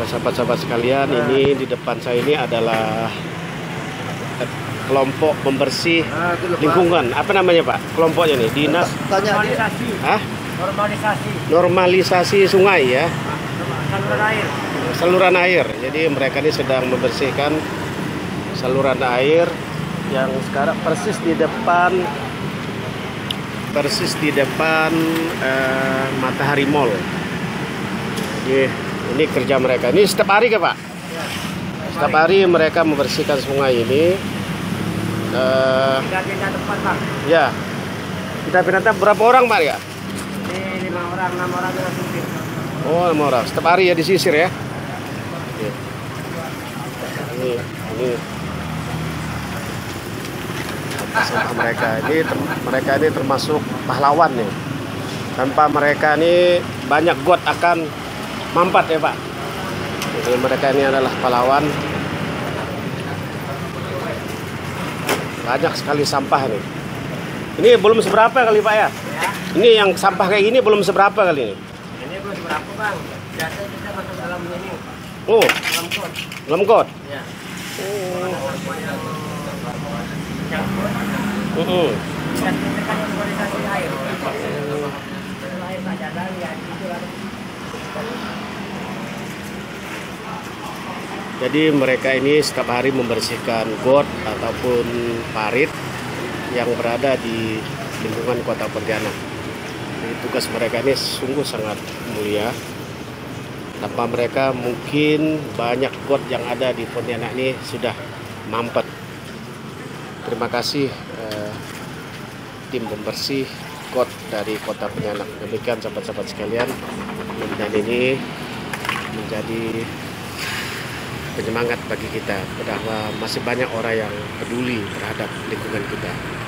Sahabat-sahabat sekalian, ini di depan saya ini adalah kelompok pembersih lingkungan. Apa namanya Pak? Kelompoknya nih, dinas normalisasi. Hah? Normalisasi. Normalisasi sungai ya. Saluran air. Saluran air. Jadi mereka ini sedang membersihkan saluran air yang sekarang persis di depan Matahari Mall. Jadi ini kerja mereka. Ini setiap hari ke Pak? Setiap hari mereka membersihkan sungai ini. Pindah tempat Bang. Ya. Kita pindah berapa orang Pak ya? Ini 5 orang, 6 orang dengan supir. Oh, 5 orang. Setiap hari ya disisir ya. Ini sampah mereka. Mereka ini termasuk pahlawan nih. Tanpa mereka ini banyak got akan mampat ya Pak. Jadi mereka ini adalah pahlawan. Banyak sekali sampah nih. Ini belum seberapa kali Pak ya? Ini yang sampah kayak gini belum seberapa kali ini. Ini belum seberapa Bang. Biasa kita masuk dalam ini. Oh, Dalam got. dalam got. Ya. Kita kan normalisasi air. Air tak jalan ya gitu lah. Jadi mereka ini setiap hari membersihkan got ataupun parit yang berada di lingkungan Kota Pontianak. Jadi tugas mereka ini sungguh sangat mulia. Tanpa mereka mungkin banyak got yang ada di Pontianak ini sudah mampet. Terima kasih tim pembersih got dari Kota Pontianak. Demikian sahabat-sahabat sekalian, dan ini menjadi penyemangat bagi kita bahwa masih banyak orang yang peduli terhadap lingkungan kita.